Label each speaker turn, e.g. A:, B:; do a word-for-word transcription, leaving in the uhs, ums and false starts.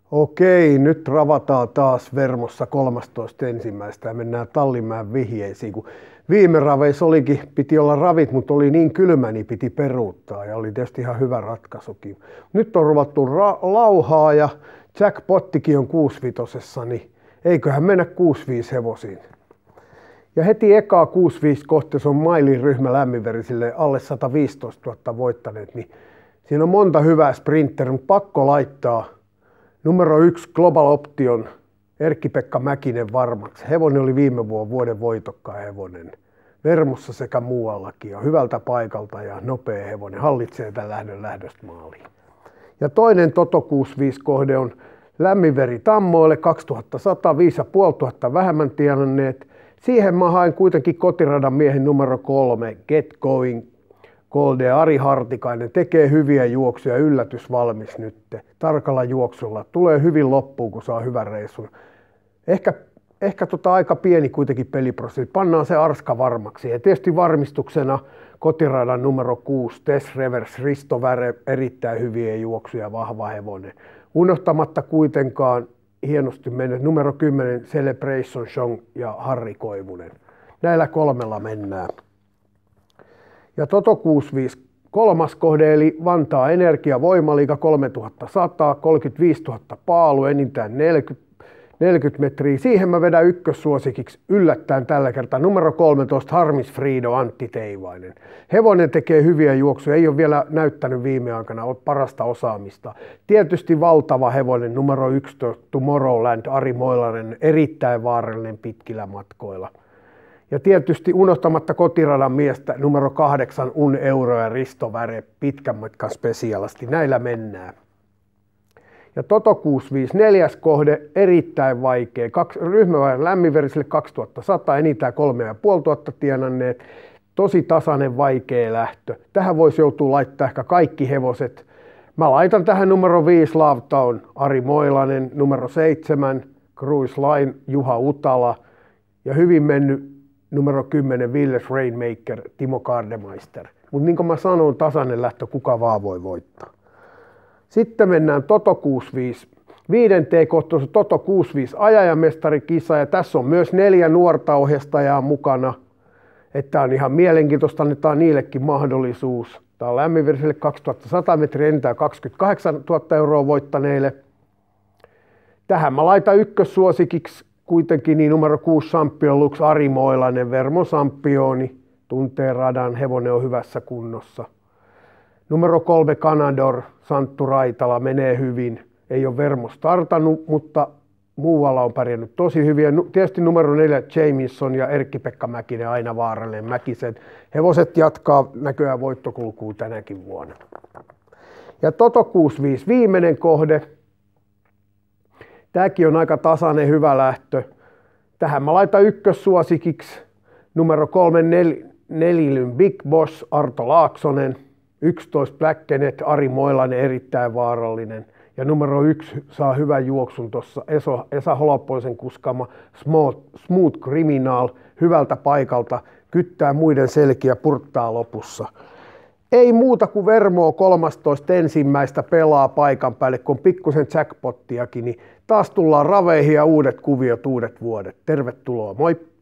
A: Okei, nyt ravataan taas Vermossa kolmastoista ensimmäistä ja mennään Tallinmäen vihjeisiin. Kun viime raveissa olikin, piti olla ravit, mutta oli niin kylmä, niin piti peruuttaa ja oli tietysti ihan hyvä ratkaisukin. Nyt on ruvattu ra- lauhaa ja jackpottikin on kuusivitosessa, niin eiköhän mennä kuusi viisi hevosiin. Ja heti ekaa kuusi viisi kohti, se on Mailin ryhmä lämminverisille alle sata viisitoistatuhatta voittaneet, niin siinä on monta hyvää sprinter, mutta pakko laittaa numero yksi Global Option, Erkki-Pekka Mäkinen varmaksi. Hevonen oli viime vuonna vuoden voitokkaan hevonen. Vermossa sekä muuallakin ja hyvältä paikalta ja nopea hevonen. Hallitsee tämän lähdön lähdöstä maaliin. Ja toinen Toto kuusi viisi kohde on Lämminveri Tammoille kaksituhattasata, viisi tuhatta viisisataa vähemmän tienanneet. Siihen mä haen kuitenkin kotiradan miehen numero kolme, Get Going. Golde Ari Hartikainen tekee hyviä juoksuja, yllätys valmis nyt. Tarkalla juoksulla. Tulee hyvin loppuun, kun saa hyvän reissun. Ehkä, ehkä tota aika pieni kuitenkin peliprosentti. Pannaan se Arska varmaksi. Ja tietysti varmistuksena kotiradan numero kuusi, Tess Revers, Risto Väre, erittäin hyviä juoksuja, vahva hevonen. Unohtamatta kuitenkaan hienosti mennyt numero kymmenen, Celebration Song ja Harri Koivunen. Näillä kolmella mennään. Ja Toto kuusi viisi kolmas kohde eli Vantaa Energia Voimaliiga kolmetuhattasata, kolmekymmentäviisituhatta paalu, enintään neljäkymmentä, neljäkymmentä metriä. Siihen mä vedän ykkössuosikiksi yllättäen tällä kertaa numero kolmetoista Harmis Friido Antti Teivainen. Hevonen tekee hyviä juoksuja, ei ole vielä näyttänyt viime aikana parasta osaamista. Tietysti valtava hevonen numero yksitoista Tomorrowland Ari Moilanen, erittäin vaarallinen pitkillä matkoilla. Ja tietysti unohtamatta kotiradan miestä numero kahdeksan Un Euro ja Risto Väre, pitkän matkan spesiaalisti. Näillä mennään. Ja Toto kuusi viisi neljäs kohde, erittäin vaikea. Kaksi, ryhmäväen lämminverisille kaksituhattasata, enintään kolme tuhatta viisisataa tienanneet. Tosi tasainen vaikea lähtö. Tähän voisi joutua laittaa ehkä kaikki hevoset. Mä laitan tähän numero viisi Love Town, Ari Moilanen, numero seitsemän Cruise Line, Juha Utala ja hyvin mennyt numero kymmenen Villes Rainmaker, Timo Gardemeister. Mutta niin kuin mä sanoin, tasainen lähtö, kuka vaan voi voittaa. Sitten mennään Toto kuusi viisi. Viidenteen kohtaan Toto kuusi viisi ajajamestarikisa ja tässä on myös neljä nuorta ohjastajaa mukana. Että on ihan mielenkiintoista, annetaan niillekin mahdollisuus. Tämä on lämminverisille kaksituhattasata metriä, enintään kaksikymmentäkahdeksantuhatta euroa voittaneille. Tähän mä laitan ykkössuosikiksi kuitenkin niin numero kuusi Champion Lux Ari Moilanen, Vermon Championi, tuntee radan, hevonen on hyvässä kunnossa. Numero kolme Canador, Santtu Raitala menee hyvin, ei ole Vermo startannut, mutta muualla on pärjännyt tosi hyvin. Tietysti numero neljä Jamieson ja Erkki-Pekka Mäkinen aina vaarallinen Mäkisen. Hevoset jatkaa näköjään voittokulkua tänäkin vuonna. Ja Toto kuusi viisi viimeinen kohde. Tämäkin on aika tasainen hyvä lähtö. Tähän mä laitan ykkössuosikiksi numero kolme nel, Nelilyn Big Boss Arto Laaksonen, yksitoista Blackenet Ari Moilanen erittäin vaarallinen ja numero yksi saa hyvän juoksun tuossa Esa Holopoisen kuskama Smooth, Smooth Criminal hyvältä paikalta, kyttää muiden selkiä purttaa lopussa. Ei muuta kuin Vermoa kolmastoista ensimmäistä pelaa paikan päälle, kun on pikkusen jackpottiakin, niin taas tullaan raveihin ja uudet kuviot, uudet vuodet. Tervetuloa, moi!